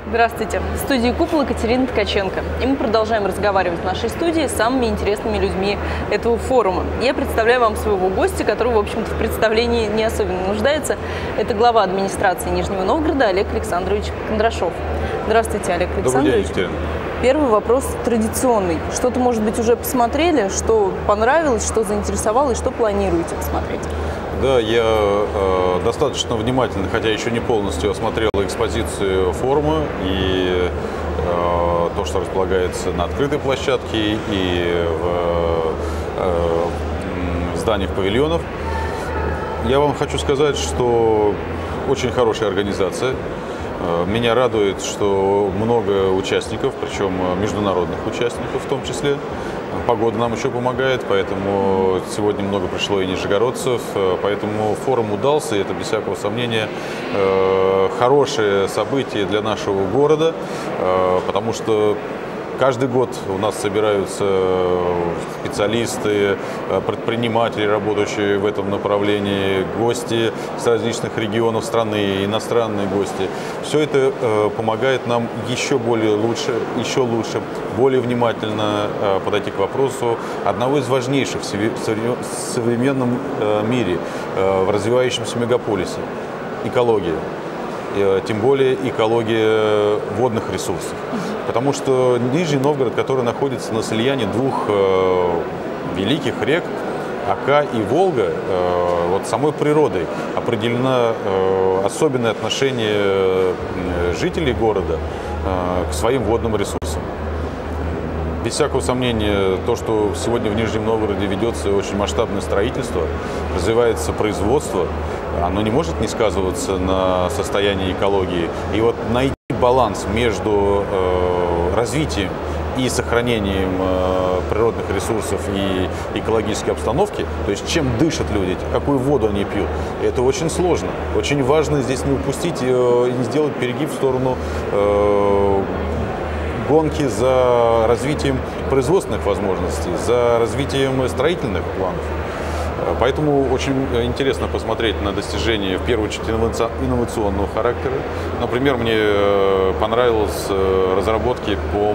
Здравствуйте! В студии «Купол» Екатерина Ткаченко. И мы продолжаем разговаривать в нашей студии с самыми интересными людьми этого форума. Я представляю вам своего гостя, который, в общем-то, в представлении не особенно нуждается. Это глава администрации Нижнего Новгорода Олег Александрович Кондрашов. Здравствуйте, Олег Александрович. Добрый день, Екатерина. Первый вопрос традиционный. Что-то, может быть, уже посмотрели, что понравилось, что заинтересовало и что планируете посмотреть? Да, я достаточно внимательно, хотя еще не полностью осмотрел экспозицию форума и то, что располагается на открытой площадке и в зданиях павильонов. Я вам хочу сказать, что очень хорошая организация. Меня радует, что много участников, причем международных участников в том числе. Погода нам еще помогает, поэтому сегодня много пришло и нижегородцев, поэтому форум удался, и это, без всякого сомнения, хорошее событие для нашего города, потому что каждый год у нас собираются специалисты, предприниматели, работающие в этом направлении, гости с различных регионов страны, иностранные гости. Все это помогает нам еще лучше, более внимательно подойти к вопросу одного из важнейших в современном мире, в развивающемся мегаполисе – экология. Тем более экология водных ресурсов. Потому что Нижний Новгород, который находится на слиянии двух великих рек, Ока и Волга, вот самой природой определено особенное отношение жителей города к своим водным ресурсам. Без всякого сомнения, то, что сегодня в Нижнем Новгороде ведется очень масштабное строительство, развивается производство, оно не может не сказываться на состоянии экологии. И вот найти баланс между развитием и сохранением природных ресурсов и экологической обстановки, то есть чем дышат люди, какую воду они пьют, это очень сложно. Очень важно здесь не упустить и не сделать перегиб в сторону гонки за развитием производственных возможностей, за развитием строительных планов. Поэтому очень интересно посмотреть на достижения, в первую очередь, инновационного характера. Например, мне понравились разработки по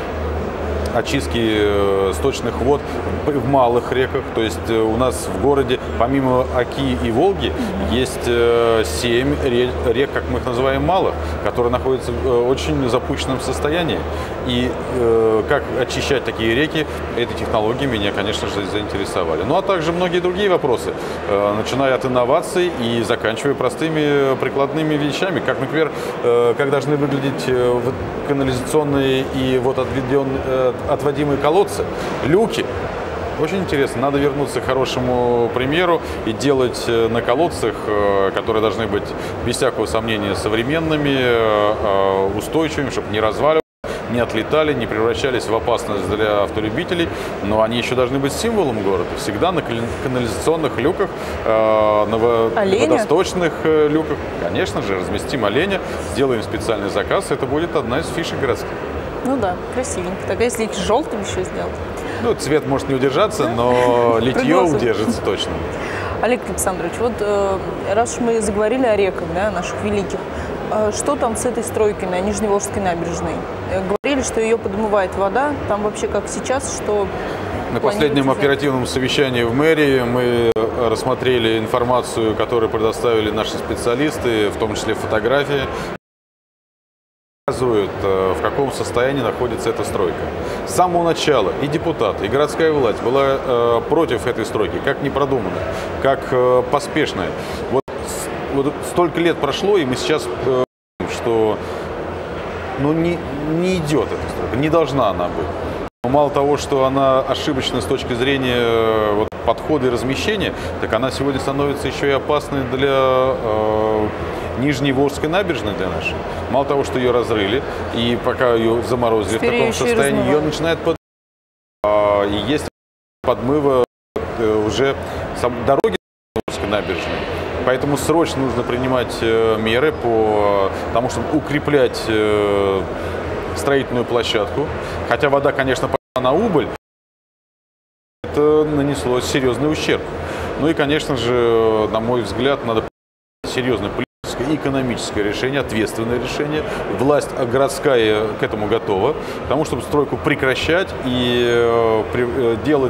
очистки сточных вод в малых реках. То есть у нас в городе, помимо Оки и Волги, есть 7 рек, как мы их называем, малых, которые находятся в очень запущенном состоянии. И как очищать такие реки, эти технологии меня, конечно же, заинтересовали. Ну а также многие другие вопросы, начиная от инноваций и заканчивая простыми прикладными вещами, как, например, как должны выглядеть канализационные и отводимые колодцы, люки. Очень интересно. Надо вернуться к хорошему примеру и делать на колодцах, которые должны быть, без всякого сомнения, современными, устойчивыми, чтобы не разваливались, не отлетали, не превращались в опасность для автолюбителей, но они еще должны быть символом города. Всегда на канализационных люках, на водосточных люках, конечно же, разместим оленя, сделаем специальный заказ, это будет одна из фишек городских. Ну да, красивенько. Так если их желтым еще сделать? Ну, цвет может не удержаться, но литье удержится точно. Олег Александрович, вот раз уж мы заговорили о реках, да, наших великих, что там с этой стройкой на Нижневолжской набережной? Говорили, что ее подмывает вода. Там вообще как сейчас, что... На последнем оперативном совещании в мэрии мы рассмотрели информацию, которую предоставили наши специалисты, в том числе фотографии, показывают, в каком состоянии находится эта стройка. С самого начала и депутаты, и городская власть была против этой стройки, как непродуманная, как поспешная. Вот столько лет прошло, и мы сейчас понимаем, что не идет эта стройка, не должна она быть. Но мало того, что она ошибочна с точки зрения подхода и размещения, так она сегодня становится еще и опасной для Нижневолжской набережной для нашей. Мало того, что ее разрыли, и пока ее заморозили в таком состоянии, ее начинает подмывать. И есть подмыва уже дороги Нижневолжской набережной. Поэтому срочно нужно принимать меры по тому, чтобы укреплять строительную площадку. Хотя вода, конечно, пошла на убыль, это нанесло серьезный ущерб. Ну и, конечно же, на мой взгляд, надо серьезно политическое и экономическое решение, ответственное решение. Власть городская к этому готова, к тому, чтобы стройку прекращать и делать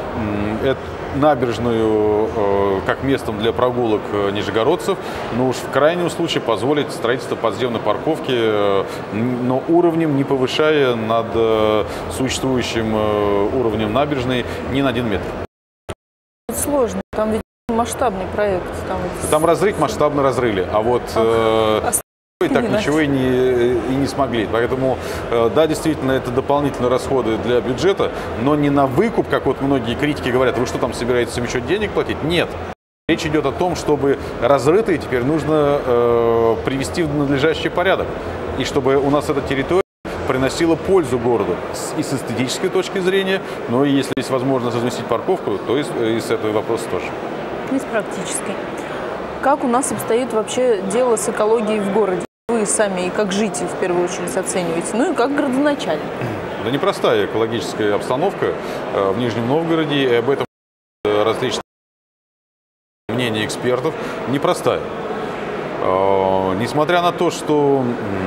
набережную как местом для прогулок нижегородцев, но уж в крайнем случае позволить строительство подземной парковки, но уровнем не повышая над существующим уровнем набережной ни на 1 метр. Это сложно, там ведь масштабный проект. Там разрыть масштабно разрыли, а вот так ничего и не смогли. Поэтому, да, действительно, это дополнительные расходы для бюджета, но не на выкуп, как вот многие критики говорят, вы что там собираетесь им еще денег платить? Нет. Речь идет о том, чтобы разрытые теперь нужно привести в надлежащий порядок. И чтобы у нас эта территория приносила пользу городу и с эстетической точки зрения, но и если есть возможность разместить парковку, то и с этого вопроса тоже. И с практической. Как у нас обстоит вообще дело с экологией в городе? Вы сами и как житель в первую очередь оцениваете, ну и как градоначальник? Да непростая экологическая обстановка в Нижнем Новгороде, и об этом различные мнения экспертов. Непростая. Несмотря на то, что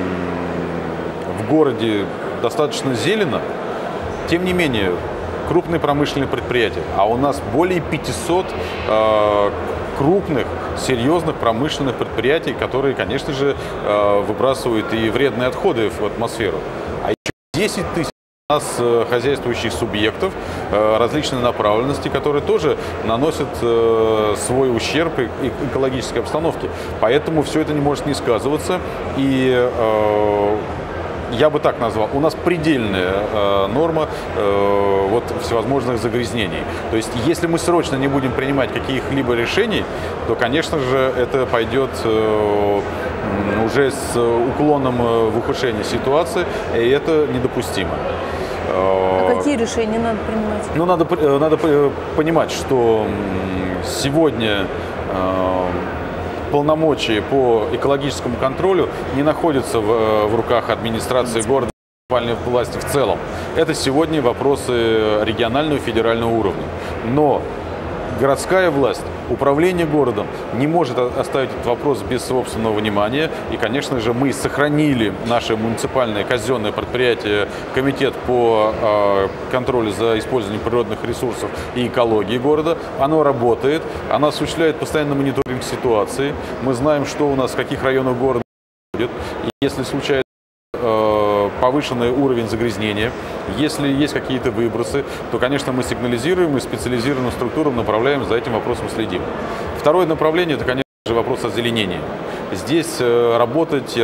в городе достаточно зелено, тем не менее крупные промышленные предприятия, а у нас более 500 крупных, серьезных промышленных предприятий, которые, конечно же, выбрасывают и вредные отходы в атмосферу. А еще 10 тысяч у нас хозяйствующих субъектов различной направленности, которые тоже наносят свой ущерб экологической обстановке. Поэтому все это не может не сказываться. И я бы так назвал, у нас предельная норма всевозможных загрязнений. То есть, если мы срочно не будем принимать каких-либо решений, то, конечно же, это пойдет уже с уклоном в ухудшение ситуации, и это недопустимо. А какие решения надо принимать? Ну, надо понимать, что сегодня полномочия по экологическому контролю не находятся в руках администрации города и муниципальной власти в целом. Это сегодня вопросы регионального и федерального уровня. Но городская власть, управление городом не может оставить этот вопрос без собственного внимания. И, конечно же, мы сохранили наше муниципальное казенное предприятие, комитет по контролю за использованием природных ресурсов и экологии города. Оно работает, оно осуществляет постоянный мониторинг ситуации. Мы знаем, что у нас в каких районах города будет. И если случается повышенный уровень загрязнения, если есть какие-то выбросы, то, конечно, мы сигнализируем и специализированным структурам направляем, за этим вопросом следим. Второе направление – это, конечно же, вопрос озеленения. Здесь работать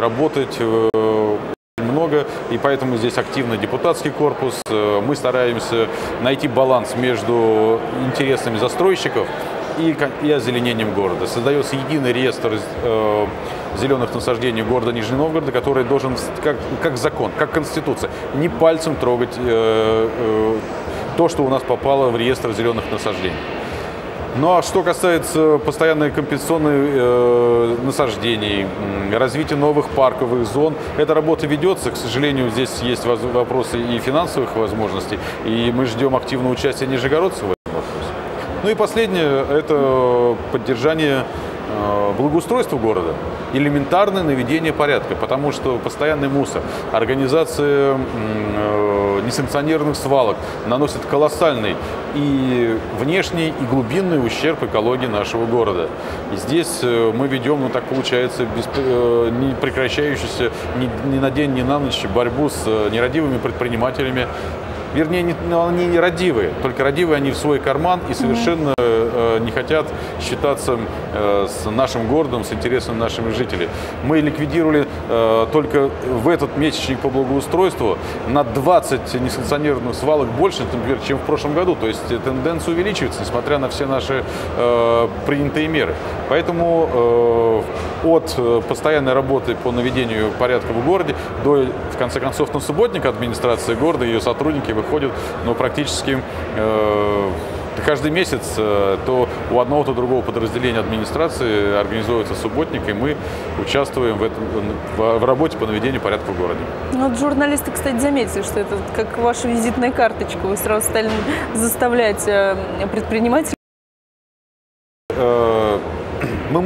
много, и поэтому здесь активно депутатский корпус. Мы стараемся найти баланс между интересами застройщиков и озеленением города. Создается единый реестр зеленых насаждений города Нижнего Новгорода, который должен, как закон, как конституция, не пальцем трогать то, что у нас попало в реестр зеленых насаждений. Ну а что касается постоянной компенсационной насаждений, развития новых парковых зон, эта работа ведется. К сожалению, здесь есть вопросы и финансовых возможностей, и мы ждем активного участия нижегородцев в этом вопросе. Ну и последнее – это поддержание благоустройства города, элементарное наведение порядка, потому что постоянный мусор, организация несанкционированных свалок наносит колоссальный и внешний, и глубинный ущерб экологии нашего города. И здесь мы ведем, так получается, не прекращающуюся ни на день, ни на ночь борьбу с нерадивыми предпринимателями. Вернее, они не радивые, только радивые они в свой карман и совершенно не хотят считаться с нашим городом, с интересами наших жителей. Мы ликвидировали только в этот месячник по благоустройству на 20 несанкционированных свалок больше, например, чем в прошлом году. То есть тенденция увеличивается, несмотря на все наши принятые меры. Поэтому от постоянной работы по наведению порядка в городе до, в конце концов, на субботник администрации города, ее сотрудники выходят практически каждый месяц, то у одного, то другого подразделения администрации организуется субботник, и мы участвуем в работе по наведению порядка в городе. Ну, вот журналисты, кстати, заметили, что это как ваша визитная карточка. Вы сразу стали заставлять предпринимателей. Мы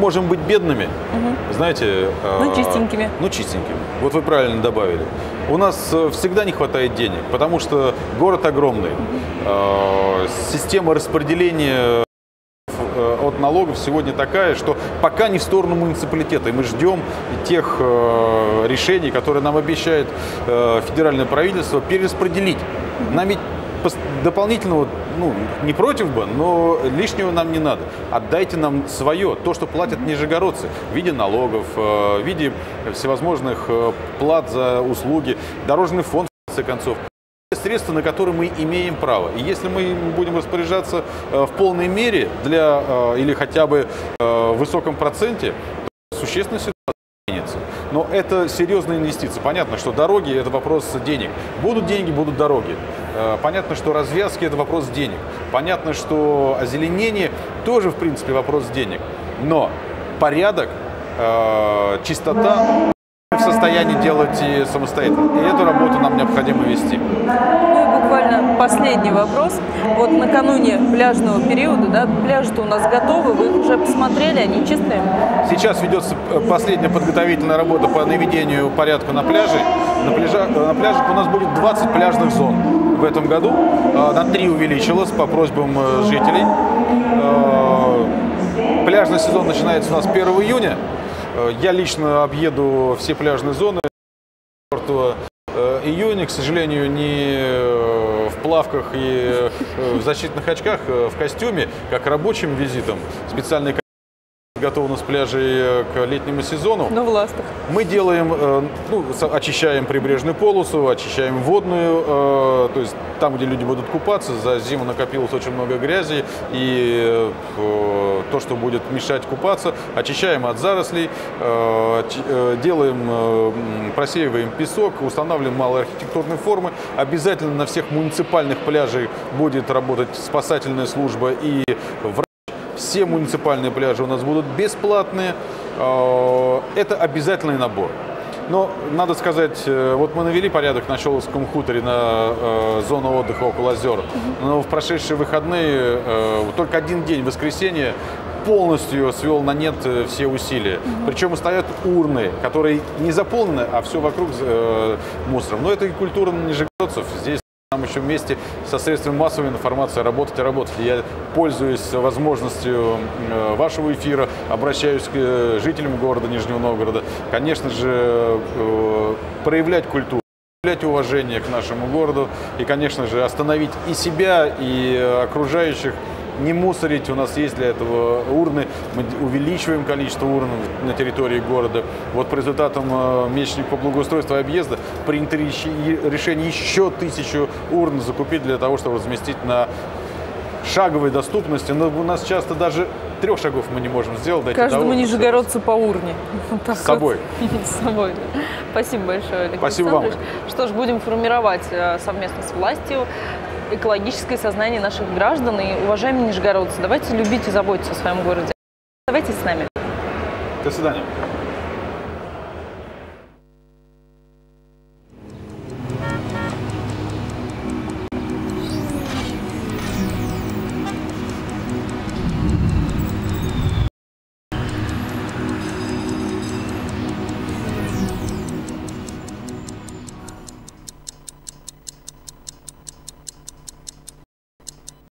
можем быть бедными, знаете... Ну, чистенькими. Ну, чистенькими. Вот вы правильно добавили. У нас всегда не хватает денег, потому что город огромный. Система распределения от налогов сегодня такая, что пока не в сторону муниципалитета. И мы ждем тех решений, которые нам обещает федеральное правительство, перераспределить. Нам ведь дополнительного, ну, не против бы, но лишнего нам не надо. Отдайте нам свое, то, что платят нижегородцы в виде налогов, в виде всевозможных плат за услуги, дорожный фонд, в конце концов. Средства, на которые мы имеем право. И если мы будем распоряжаться в полной мере или хотя бы в высоком проценте, то существенно ситуация изменится. Но это серьезная инвестиция. Понятно, что дороги – это вопрос денег. Будут деньги, будут дороги. Понятно, что развязки – это вопрос денег. Понятно, что озеленение тоже, в принципе, вопрос денег. Но порядок, чистота в состоянии делать и самостоятельно. И эту работу нам необходимо вести. Ну и буквально последний вопрос. Вот накануне пляжного периода, да, пляжи-то у нас готовы, вы их уже посмотрели, они чистые? Сейчас ведется последняя подготовительная работа по наведению порядка на пляже. На пляжах у нас будет 20 пляжных зон в этом году. На 3 увеличилось по просьбам жителей. Пляжный сезон начинается у нас 1 июня. Я лично объеду все пляжные зоны 4 июня, к сожалению, не в плавках и в защитных очках, в костюме, как рабочим визитом. Специальные готовность пляжей к летнему сезону. Но в ластах. Мы делаем, очищаем прибрежную полосу, очищаем водную, то есть там, где люди будут купаться, за зиму накопилось очень много грязи, и то, что будет мешать купаться, очищаем от зарослей, просеиваем песок, устанавливаем малые архитектурные формы. Обязательно на всех муниципальных пляжах будет работать спасательная служба и врач. Все муниципальные пляжи у нас будут бесплатные. Это обязательный набор. Но надо сказать, вот мы навели порядок на Щелковском хуторе, на зону отдыха около озер. Но в прошедшие выходные только один день, воскресенье, полностью свел на нет все усилия. Причем стоят урны, которые не заполнены, а все вокруг мусором. Но это и культура нижегородцев. Здесь нам еще вместе со средствами массовой информации работать и работать. Я пользуюсь возможностью вашего эфира, обращаюсь к жителям города Нижнего Новгорода. Конечно же, проявлять культуру, проявлять уважение к нашему городу и, конечно же, остановить и себя, и окружающих. Не мусорить, у нас есть для этого урны, мы увеличиваем количество урн на территории города. Вот по результатам месячника по благоустройству и объезда принято решение еще 1000 урн закупить для того, чтобы разместить на шаговой доступности. Но у нас часто даже 3 шагов мы не можем сделать. Каждому нижегородцу по урне. С собой. С собой. Спасибо большое, Олег Спасибо вам. Что ж, будем формировать совместно с властью экологическое сознание наших граждан. И, уважаемые нижегородцы, давайте любить и заботиться о своем городе. Оставайтесь с нами. До свидания.